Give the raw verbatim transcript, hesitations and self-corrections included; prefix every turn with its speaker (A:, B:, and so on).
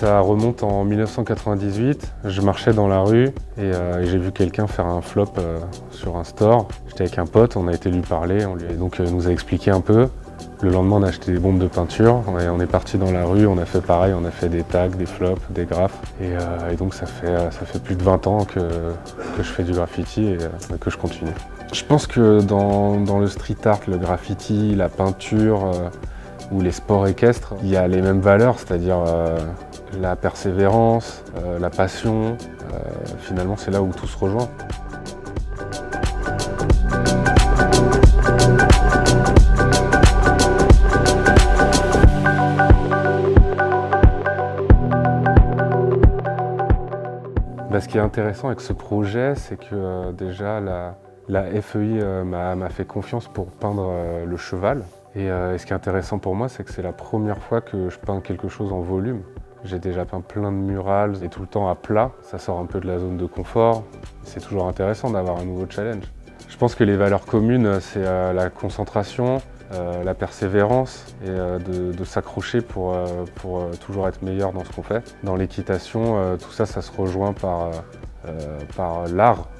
A: Ça remonte en mille neuf cent quatre-vingt-dix-huit, je marchais dans la rue et, euh, et j'ai vu quelqu'un faire un flop euh, sur un store. J'étais avec un pote, on a été lui parler, on lui a donc euh, nous a expliqué un peu. Le lendemain, on a acheté des bombes de peinture, on est, on est parti dans la rue, on a fait pareil, on a fait des tags, des flops, des graphes. Et, euh, et donc ça fait, ça fait plus de vingt ans que, que je fais du graffiti et euh, que je continue. Je pense que dans, dans le street art, le graffiti, la peinture euh, ou les sports équestres, il y a les mêmes valeurs, c'est-à-dire euh, la persévérance, euh, la passion. Euh, finalement, c'est là où tout se rejoint. Bah, ce qui est intéressant avec ce projet, c'est que euh, déjà la, la F E I euh, m'a fait confiance pour peindre euh, le cheval. Et, euh, et ce qui est intéressant pour moi, c'est que c'est la première fois que je peins quelque chose en volume. J'ai déjà peint plein de murales et tout le temps à plat. Ça sort un peu de la zone de confort. C'est toujours intéressant d'avoir un nouveau challenge. Je pense que les valeurs communes, c'est euh, la concentration, euh, la persévérance et euh, de, de s'accrocher pour, euh, pour euh, toujours être meilleur dans ce qu'on fait. Dans l'équitation, euh, tout ça, ça se rejoint par, euh, par l'art.